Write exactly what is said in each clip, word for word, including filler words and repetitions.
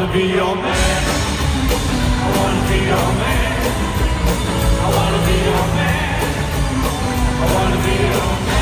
wanna be your man. I wanna be your man. I wanna be your man. I wanna be your man.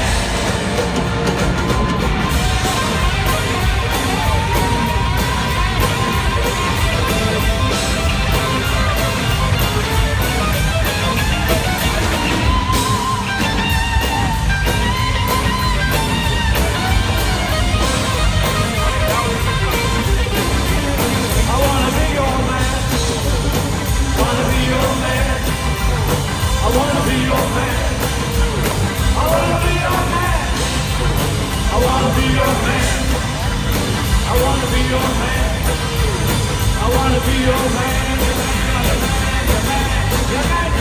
I wanna be your man. Wanna be your man. I wanna be your man. I wanna be your man. I wanna be your man. I wanna be your man. I wanna be your man. Your man, your man, your man.